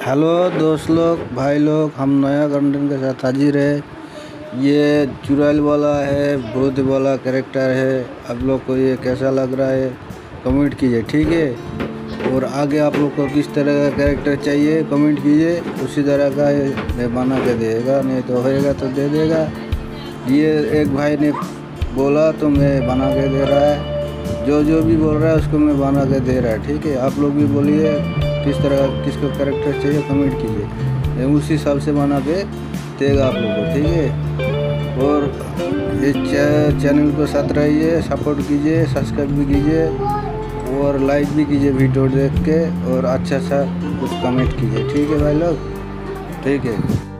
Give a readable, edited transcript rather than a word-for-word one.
Hello दोस्त लोग, भाई लोग, हम नया कंटेंट के साथ हाजिर है। ये चुड़ैल वाला है, भूत वाला कैरेक्टर है। आप लोग को ये कैसा लग रहा है कमेंट कीजिए, ठीक है। और आगे आप लोग को किस तरह का कैरेक्टर चाहिए कमेंट कीजिए, उसी तरह का मैं बना के देगा, नहीं तो होएगा तो दे देगा। ये एक भाई ने बोला तो मैं बना के दे रहा है, जो भी बोल रहा है उसको मैं बना के दे रहा है, ठीक है। आप लोग भी बोलिए किस तरह किसको कैरेक्टर चाहिए कमेंट कीजिए, मैं उसी हिसाब से बना के देगा आप लोग को, ठीक है। और इस चैनल को साथ रहिए, सपोर्ट कीजिए, सब्सक्राइब भी कीजिए और लाइक भी कीजिए वीडियो देख के, और अच्छा सा कुछ कमेंट कीजिए, ठीक है भाई लोग, ठीक है।